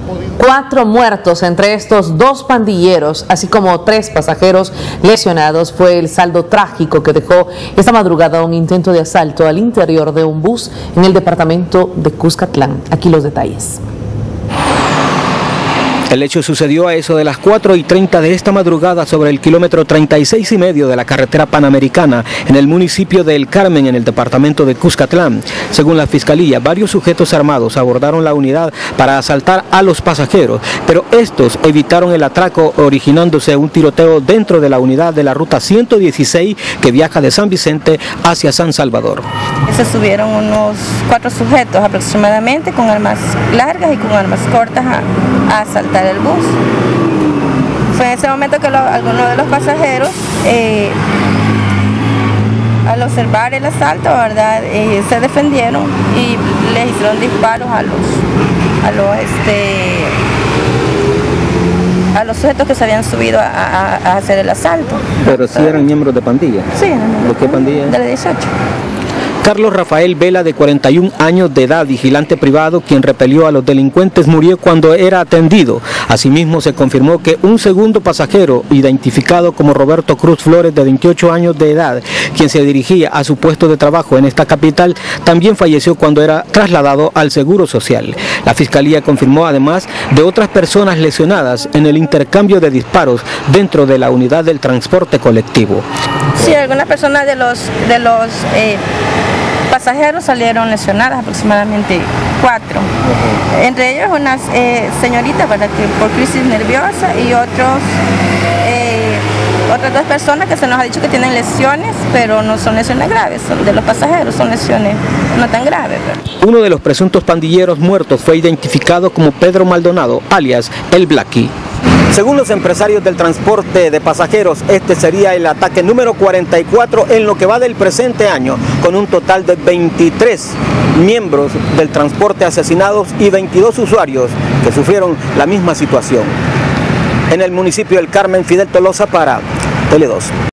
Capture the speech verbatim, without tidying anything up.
Cuatro muertos, entre estos dos pandilleros, así como tres pasajeros lesionados, fue el saldo trágico que dejó esta madrugada un intento de asalto al interior de un bus en el departamento de Cuscatlán. Aquí los detalles. El hecho sucedió a eso de las cuatro y treinta de esta madrugada sobre el kilómetro treinta y seis y medio de la carretera panamericana en el municipio de El Carmen, en el departamento de Cuscatlán. Según la fiscalía, varios sujetos armados abordaron la unidad para asaltar a los pasajeros, pero estos evitaron el atraco, originándose un tiroteo dentro de la unidad de la ruta ciento dieciséis que viaja de San Vicente hacia San Salvador. Se subieron unos cuatro sujetos aproximadamente con armas largas y con armas cortas a, a asaltar el bus. Fue en ese momento que lo, algunos de los pasajeros, eh, al observar el asalto, ¿verdad? Eh, se defendieron y les hicieron disparos a los, a los, este, a los sujetos que se habían subido a, a, a hacer el asalto. Pero sí eran miembros de pandilla. Sí, eran ¿de qué pandilla? De la dieciocho. Carlos Rafael Vela, de cuarenta y un años de edad, vigilante privado, quien repelió a los delincuentes, murió cuando era atendido. Asimismo, se confirmó que un segundo pasajero, identificado como Roberto Cruz Flores, de veintiocho años de edad, quien se dirigía a su puesto de trabajo en esta capital, también falleció cuando era trasladado al Seguro Social. La Fiscalía confirmó además de otras personas lesionadas en el intercambio de disparos dentro de la unidad del transporte colectivo. Sí, algunas personas de los, de los eh, pasajeros salieron lesionadas, aproximadamente cuatro. Entre ellos unas eh, señoritas, ¿verdad?, que por crisis nerviosa, y otros, eh, otras dos personas que se nos ha dicho que tienen lesiones, pero no son lesiones graves, son de los pasajeros, son lesiones no tan graves, ¿verdad? Uno de los presuntos pandilleros muertos fue identificado como Pedro Maldonado, alias El Blacky. Según los empresarios del transporte de pasajeros, este sería el ataque número cuarenta y cuatro en lo que va del presente año, con un total de veintitrés miembros del transporte asesinados y veintidós usuarios que sufrieron la misma situación. En el municipio del Carmen, Fidel Tolosa para Tele dos.